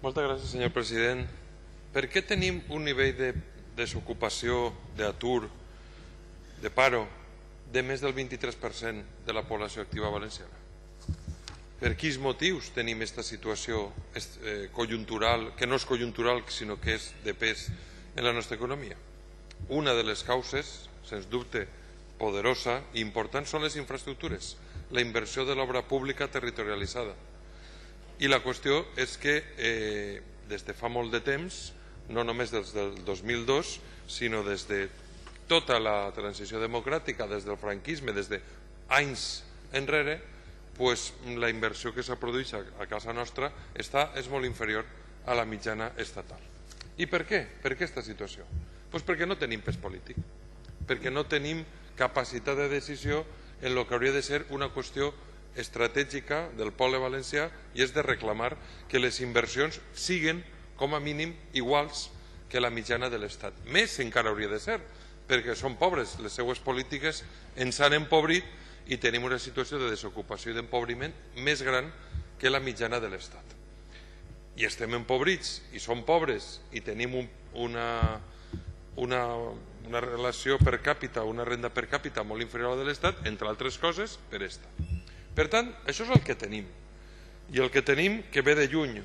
Moltes gràcies, senyor president. Per què tenim un nivell de desocupació, d'atur, de paro, de més del 23% de la població activa valenciana? Per quins motius tenim aquesta situació conjuntural, que no és conjuntural, sinó que és de pes en la nostra economia? Una de les causes, sens dubte, poderosa i important són les infraestructures, la inversió de l'obra pública territorialitzada. I la qüestió és que des de fa molt de temps, no només des del 2002, sinó des de tota la transició democràtica, des del franquisme, des d'anys enrere, la inversió que s'ha produït a casa nostra és molt inferior a la mitjana estatal. I per què? Per què aquesta situació? Perquè no tenim pes polític, perquè no tenim capacitat de decisió en el que hauria de ser una qüestió estratègica del poble valencià, i és de reclamar que les inversions siguin com a mínim iguals que la mitjana de l'Estat. Més encara hauria de ser, perquè són pobres, les seues polítiques ens han empobrit i tenim una situació de desocupació i d'empobriment més gran que la mitjana de l'Estat. I estem empobrits i som pobres i tenim una relació per càpita, una renda per càpita molt inferior a la de l'Estat, entre altres coses, per esta. Per tant, això és el que tenim. I el que tenim que ve de lluny,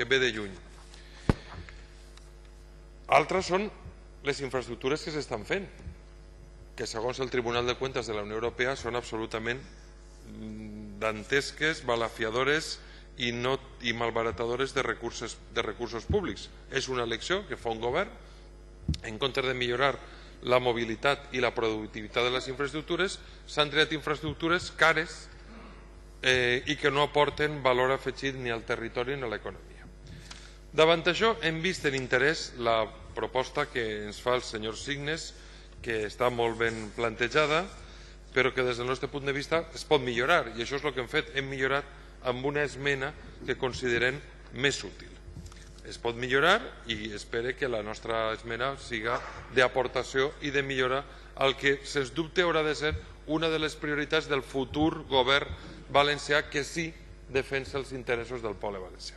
Altres són les infraestructures que s'estan fent, que segons el Tribunal de Cuentas de la Unió Europea són absolutament dantesques, balafiadores i malbaratadores de recursos públics. És una elecció que fa un govern en comptes de millorar la mobilitat i la productivitat de les infraestructures. S'han triat infraestructures cares i que no aporten valor afegit ni al territori ni a l'economia. Davant això hem vist en interès la proposta que ens fa el senyor Signes, que està molt ben plantejada, però que des del nostre punt de vista es pot millorar, i això és el que hem fet. Hem millorat amb una esmena que considerem més útil. Es pot millorar i espero que la nostra esmena siga d'aportació i de millora al que sens dubte haurà de ser una de les prioritats del futur govern valencià, que sí defensa els interessos del poble valencià.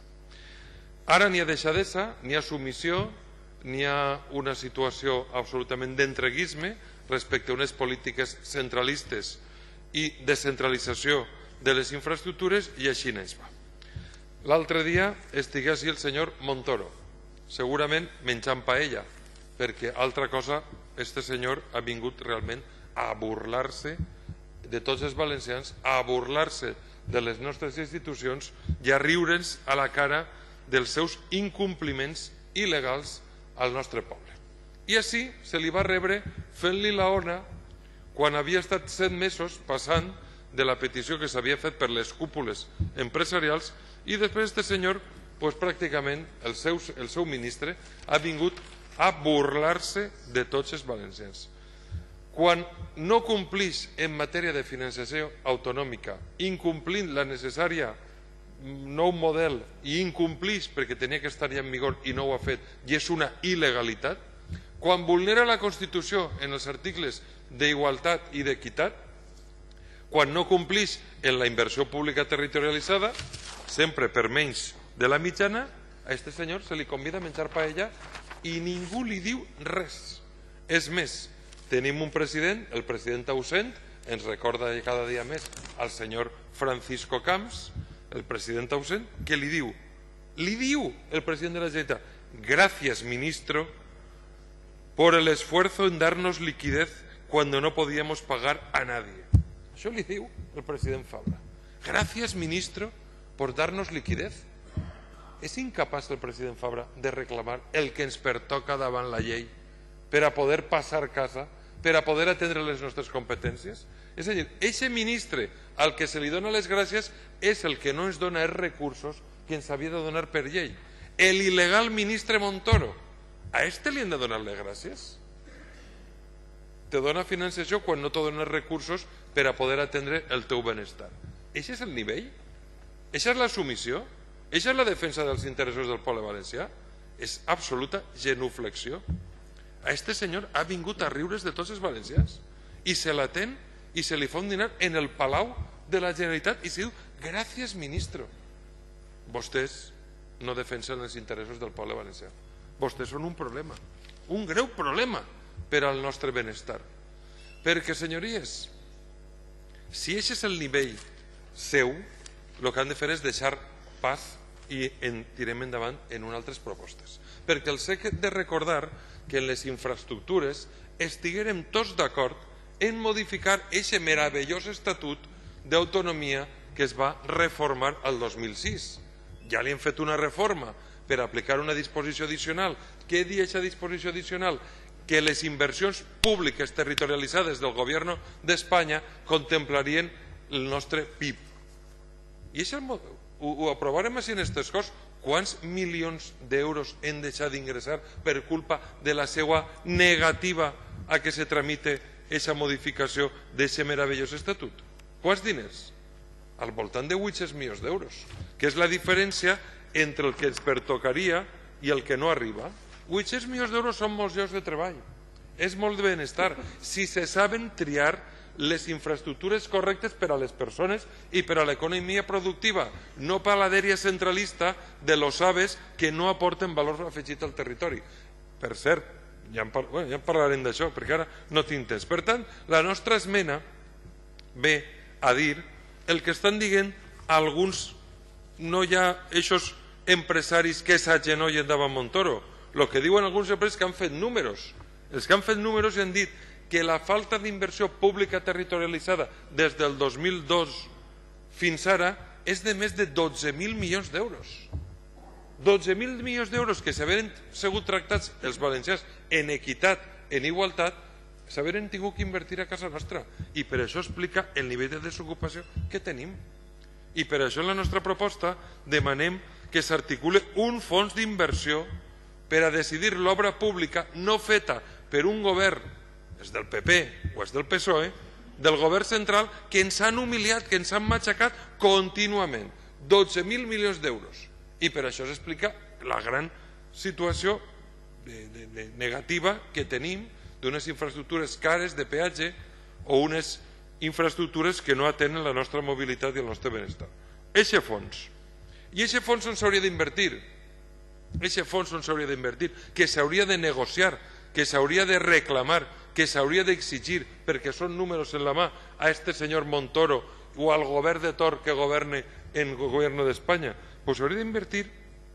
Ara ni ha deixadesa, ni ha submissió, ni ha una situació absolutament d'entreguisme respecte a unes polítiques centralistes i descentralització de les infraestructures, i així n'és va. L'altre dia estigué així el senyor Montoro, segurament menjant paella, perquè altra cosa, este senyor ha vingut realment a burlar-se de tots els valencians, a burlar-se de les nostres institucions i a riure'ns a la cara dels seus incompliments il·legals al nostre poble. I així se li va rebre fent-li la ona quan havia estat 7 mesos passant de la petició que s'havia fet per les cúpules empresarials, i després este senyor, pràcticament el seu ministre, ha vingut a burlar-se de tots els valencians. Quan no complix en matèria de finançació autonòmica, incomplint la necessària nou model, i incomplix perquè tenia que estar ja en vigor i no ho ha fet, i és una il·legalitat, quan vulnera la Constitució en els articles d'igualtat i d'equitat, quan no complix en la inversió pública territorialitzada, sempre per menys de la mitjana, a aquest senyor se li convida a menjar paella i ningú li diu res. És més, tenim un president, el president ausent, ens recorda cada dia més al senyor Francisco Camps, el president ausent, que li diu el president de la Generalitat: gracias, ministro, por el esfuerzo en darnos liquidez cuando no podíamos pagar a nadie. Això li diu el president Fabra. Gracias, ministro, por darnos liquidez. És incapaç el president Fabra de reclamar el que ens pertoca davant la llei per a poder passar casa, per a poder atendre les nostres competències? És a dir, aquest ministre al que se li dona les gràcies és el que no ens dona els recursos que ens havia de donar per llei. Il·legal ministre Montoro, a este li han de donar les gràcies? Te dona finançació quan no te dona recursos per a poder atendre el teu benestar. Això és el nivell? Això és la submissió? Això és la defensa dels interessos del poble valencià? És absoluta genuflexió. A este senyor ha vingut a riure's de tots els valencians i se l'atén i se li fa un dinar en el Palau de la Generalitat i se diu: gracias, ministro. Vostès no defensen els interessos del poble valencià. Vostès són un problema, un greu problema per al nostre benestar. Perquè, senyories, si aquest és el nivell seu, el que han de fer és deixar pas i tirem endavant en unes altres propostes. Perquè els he de recordar que en les infraestructures estiguérem tots d'acord en modificar aquest meravellós estatut d'autonomia que es va reformar el 2006. Ja li hem fet una reforma per aplicar una disposició addicional. Què diu aquesta disposició addicional? Que les inversions públiques territorialitzades del govern d'Espanya contemplarien el nostre PIB. I això ho aprovarem així en aquestes coses. Quants milions d'euros hem deixat d'ingressar per culpa de la seva negativa a que se tramite aquesta modificació d'aquest meravellós estatut? Quants diners? Al voltant de 800 milions d'euros, que és la diferència entre el que ens pertocaria i el que no arriba. 800 milions d'euros són molts llocs de treball, és molt de benestar, si se saben triar les infraestructures correctes per a les persones i per a l'economia productiva, no per a la dèria centralista de los aves que no aporten valor afegit al territori. Per cert, ja en parlarem d'això, perquè ara no tinc temps. Per tant, la nostra esmena ve a dir el que estan dient alguns, no hi ha aquests empresaris que s'agenollen davant Montoro, el que diuen alguns empresaris que han fet números. Els que han fet números han dit que la falta d'inversió pública territorialitzada des del 2002 fins ara és de més de 12.000 milions d'euros. 12.000 milions d'euros que s'haveren sigut tractats els valencians en equitat, en igualtat, s'haveren tingut que invertir a casa nostra. I per això explica el nivell de desocupació que tenim. I per això en la nostra proposta demanem que s'articule un fons d'inversió per a decidir l'obra pública no feta per un govern, és del PP o és del PSOE, del govern central, que ens han humiliat, que ens han matxacat contínuament. 12.000 milions d'euros. I per això s'explica la gran situació negativa que tenim d'unes infraestructures cares de peatge o unes infraestructures que no atenen la nostra mobilitat i el nostre benestar. Eixe fons. I eixe fons on s'hauria d'invertir? Eixe fons on s'hauria d'invertir, que s'hauria de negociar, que s'hauria de reclamar, que s'hauria d'exigir, perquè són números en la mà, a este senyor Montoro o al govern de torn que governe en el govern d'Espanya, doncs s'hauria d'invertir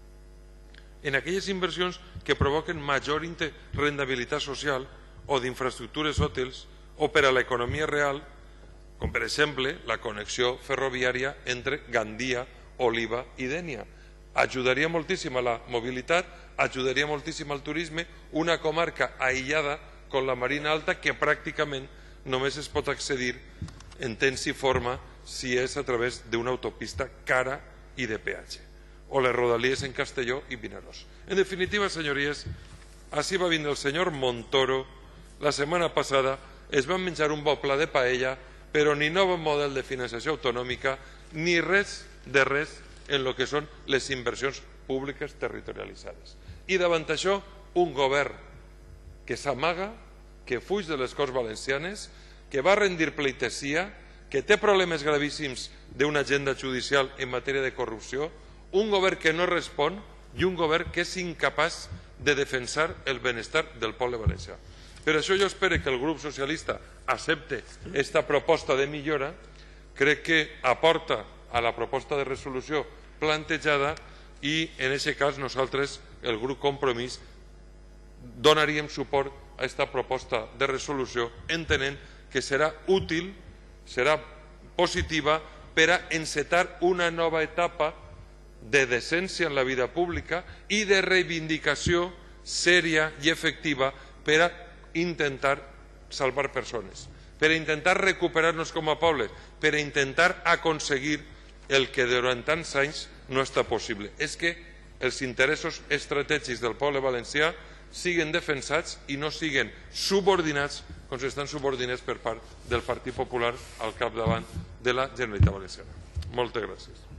en aquelles inversions que provoquen major rendibilitat social o d'infraestructures útils o per a l'economia real, com per exemple la connexió ferroviària entre Gandia, Oliva i Dénia. Ajudaria moltíssim a la mobilitat, ajudaria moltíssim al turisme, una comarca aïllada com la Marina Alta que pràcticament només es pot accedir en temps i forma si és a través d'una autopista cara i de peatge, o les rodalies en Castelló i Vinaròs. En definitiva, senyories, així va vindre el senyor Montoro la setmana passada, es van menjar un bo pla de paella, però ni nou model de finançació autonòmica ni res de res en el que són les inversions públiques territorialitzades. I davant això, un govern que s'amaga, que fuig de les Corts Valencianes, que va rendir pleitesia, que té problemes gravíssims d'una agenda judicial en matèria de corrupció, un govern que no respon i un govern que és incapaç de defensar el benestar del poble valencià. Per això jo espero que el grup socialista accepte aquesta proposta de millora, crec que aporta a la proposta de resolució plantejada i en aquest cas nosaltres, el grup Compromís, donaríem suport a aquesta proposta de resolució entenent que serà útil, serà positiva per a encetar una nova etapa de decència en la vida pública i de reivindicació sèria i efectiva per a intentar salvar persones, per a intentar recuperar-nos com a poble, per a intentar aconseguir el que durant tants anys no està possible. És que els interessos estratègics del poble valencià siguin defensats i no siguin subordinats com s'estan subordinats per part del Partit Popular al capdavant de la Generalitat Valenciana. Moltes gràcies.